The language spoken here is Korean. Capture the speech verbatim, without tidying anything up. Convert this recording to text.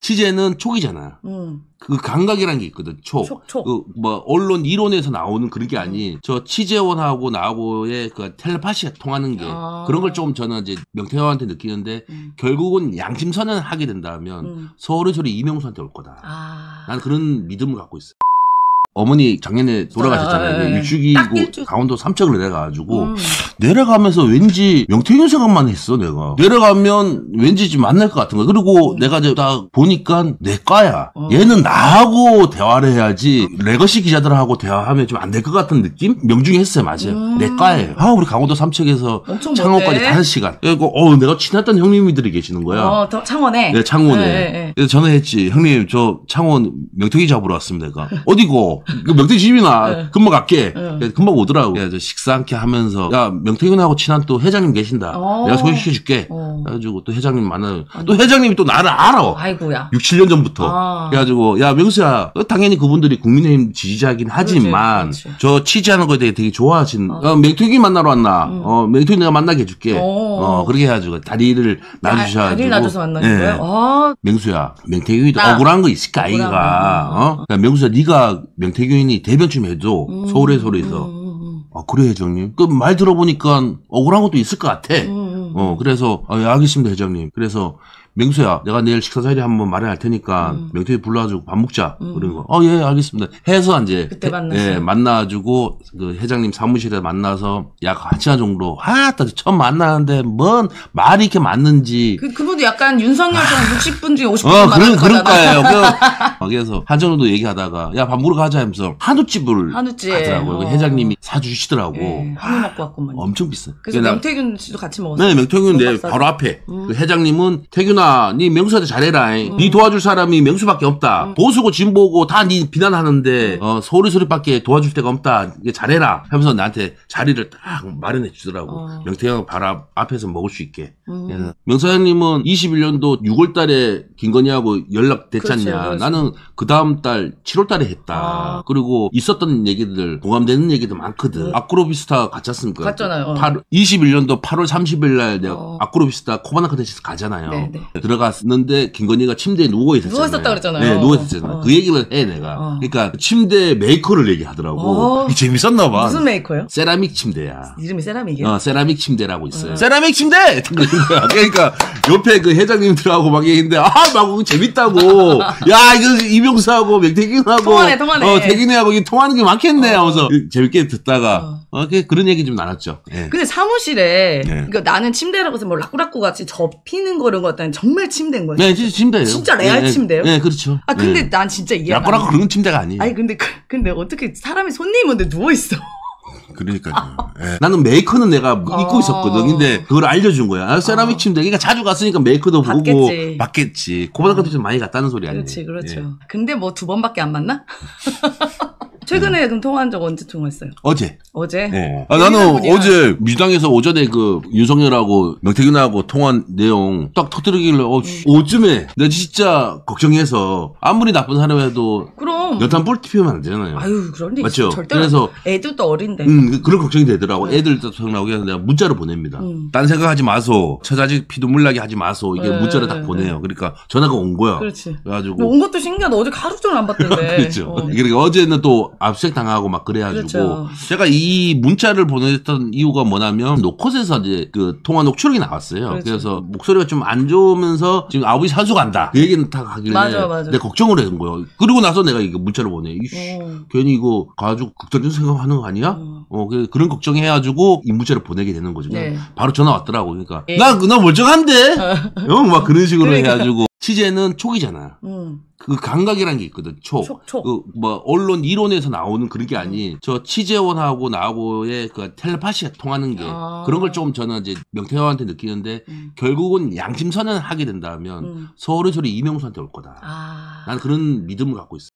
취재는 촉이잖아. 음. 그 감각이라는 게 있거든. 촉. 촉, 촉. 그 뭐 언론 이론에서 나오는 그런 게 아닌 저 취재원하고 나하고의 그 텔레파시가 통하는 게 아. 그런 걸 좀 저는 이제 명태형한테 느끼는데 음. 결국은 양심선언을 하게 된다면 음. 서울의 소리 이명수한테 올 거다. 아. 나는 그런 믿음을 갖고 있어. 어머니 작년에 돌아가셨잖아요. 아, 예, 예. 일주기고 일주... 강원도 삼척을 내려가가지고 음. 내려가면서 왠지 명태균 생각만 했어 내가. 내려가면 왠지 좀 만날 것 같은 거야. 그리고 음. 내가 이제 딱 보니까 내 과야. 어. 얘는 나하고 대화를 해야지 레거시 기자들하고 대화하면 좀 안 될 것 같은 느낌? 명중히 했어요. 맞아요. 음. 내 과예요. 아 우리 강원도 삼척에서 창원까지 다섯 시간. 그리고 어 내가 친했던 형님들이 계시는 거야. 어, 더 창원에? 네, 창원에. 네, 네, 네. 그래서 전화했지. 형님 저 창원 명태균 잡으러 왔습니다. 내가. 어디고? 그 명태균 집이나 네. 금방 갈게. 네. 금방 오더라고. 그래서 식사 함께 하면서 야 명태균하고 친한 또 회장님 계신다. 어. 내가 소개시켜줄게. 어. 그래가지고 또 회장님 만나. 또 회장님이 또 나를 알아. 아이고야. 육, 칠 년 전부터. 아. 그래가지고 야 명수야 당연히 그분들이 국민의힘 지지자긴 하지만 그렇지, 그렇지. 저 취재하는 거에 대해 되게 좋아하신. 어. 어, 명태균 만나러 왔나. 음. 어 명태균 내가 만나게 해줄게. 어. 어 그렇게 해가지고 다리를 놔주셔가지고. 다리를 놔줘서 만나는 예. 거예요? 아. 명수야, 명태균이 나. 억울한 거 있을까, 억울한 아이가. 거. 어? 그러니까 명수야, 네가 명태균이 대변 좀 해줘. 음. 서울에 서울에서. 음, 음, 아, 그래, 회장님. 그 말 들어보니까 억울한 것도 있을 것 같아. 음, 음. 어, 그래서, 아, 예, 알겠습니다, 회장님. 그래서, 명수야, 내가 내일 식사 자리 한번 마련할 테니까, 음. 명태균 불러가지고 밥 먹자. 음. 그런 거. 어, 예, 알겠습니다. 해서 이제. 그때 해- 만났어요? 예, 만나가지고, 그 회장님 사무실에 만나서 약 한 시간 정도, 아, 딱 처음 만나는데, 뭔 말이 이렇게 맞는지. 그, 그분도 약간 윤석열처럼 육십 분 중에 오십 분 어, 만나는 그런, 그런 거잖아. 거예요. 그, 그래서 한정도 얘기하다가, 야, 밥 먹으러 가자 하면서 한우집을 한우집. 가더라고요. 그 어. 회장님이 사주시더라고. 예, 한우 먹고 왔구만. 엄청 비싸. 그래서 나- 명태균 씨도 같이 먹었어요. 네, 명태균 내 돈값 바로 앞에. 음. 그 회장님은, 태균아, 니 명수한테 잘해라. 음. 니 도와줄 사람이 명수밖에 없다. 음. 보수고 진보고 다 니 비난하는데, 어, 소리 소리밖에 도와줄 데가 없다. 이게 잘해라. 하면서 나한테 자리를 딱 마련해 주더라고. 어. 명태균 바로 앞- 앞에서 먹을 수 있게. 음. 예. 명사장님은 이십일 년도 유월 달에 김건희하고 연락됐잖냐. 그렇죠, 그렇죠. 나는 그 다음 달 칠월 달에 했다. 아. 그리고 있었던 얘기들, 공감되는 얘기도 많거든. 음. 아크로비스타 갔지 않습니까? 갔잖아요. 어. 팔- 이십일 년도 팔월 삼십일 날 내가 어. 아크로비스타 코바나 컨텐츠 가잖아요. 네, 네. 들어갔는데 김건희가 침대에 누워 있었잖아요. 누워 있었다 그랬잖아요. 네, 누워 있었잖아요. 어. 그 얘기를 해, 내가. 어. 그러니까 침대 메이커를 얘기하더라고. 어. 이게 재밌었나 봐. 무슨 메이커요? 세라믹 침대야. 이름이 세라믹이에요? 어, 세라믹 침대라고 있어요. 어. 세라믹 침대! 그러는 거야. 그러니까, 옆에 그 회장님들하고 막 얘기했는데, 아, 막 재밌다고. 야, 이거 이명수하고 맥태균하고. 통하네, 통하네. 어, 태균이하고 이게 통하는 게 많겠네. 하면서 재밌게 듣다가, 어. 어, 그- 그런 얘기 좀 나눴죠. 예. 근데 사무실에 네. 그러니까 나는 침대라고 해서 뭐 라꾸라꾸 같이 접히는 거를 같다는 정말 침대인 거예요. 네, 진짜 침대예요. 진짜 레알 예, 예. 침대예요? 네, 그렇죠. 아 근데 네. 난 진짜 이해가 안 라꾸라꾸 돼. 그런 침대가 아니에요. 아니 근데 그, 근데 어떻게 사람이 손님 오는데 누워 있어? 그러니까요. 예. 나는 메이커는 내가 입고 어. 있었거든. 근데 그걸 알려준 거야. 아, 세라믹 어. 침대. 그러니까 자주 갔으니까 메이커도 보고 봤겠지. 봤겠지. 코바나 컨텐츠 많이 갔다는 소리 아니에요. 그렇지, 그렇죠. 예. 근데 뭐 두 번밖에 안 만나? 최근에 그럼 통화한 적 언제 통화했어요? 어제. 어제? 네. 아, 나는 분이야. 어제 민주당에서 오전에 그 윤석열하고 명태균하고 통화한 내용 딱 터뜨리길래 어, 씨, 오쯤에 내가 진짜 걱정해서 아무리 나쁜 사람이라도 그럼. 연탄 불 피우면 안 되잖아요. 아유 그런 일 맞죠? 절대. 그래서 애들도 어린데. 음, 그- 그런 걱정이 되더라고. 네. 애들도 생각나고 해서 내가 문자를 보냅니다. 음. 딴 생각하지 마소. 처자식 피눈물 나게 하지 마소. 이게 네, 문자를 네, 딱 보내요. 그러니까 전화가 온 거야. 그렇지. 그래가지고 온 것도 신기하다. 어제 하루 종일 안 봤던데. 그렇죠. 어. 그러니까 어제는 또 압수색 당하고 막 그래가지고 그렇죠. 제가 이 문자를 보냈던 이유가 뭐냐면 노컷에서 이제 그 통화 녹취록이 나왔어요. 그렇죠. 그래서 목소리가 좀 안 좋으면서 지금 아버지 산소 간다. 그 얘기는 다 하길래 맞아, 맞아. 내가 걱정을 한 거예요. 그리고 나서 내가 이거 문자를 보내. 이씨, 어. 괜히 이거 가지고 극단적 생각하는 거 아니야? 어. 어, 그- 그런 걱정해가지고 이 문자를 보내게 되는 거죠. 네. 바로 전화 왔더라고. 그러니까 예. 나, 나 멀쩡한데? 어, 막 그런 식으로 그러니까. 해가지고 취재는 촉이잖아. 음. 그 감각이라는 게 있거든. 촉. 촉, 촉. 그 뭐 언론 이론에서 나오는 그런 게 아닌 저 취재원하고 나하고의 그 텔레파시가 통하는 게 아. 그런 걸 좀 저는 이제 명태형한테 느끼는데 음. 결국은 양심선언을 하게 된다면 음. 서울의 소리 이명수한테 올 거다. 아. 나는 그런 믿음을 갖고 있어.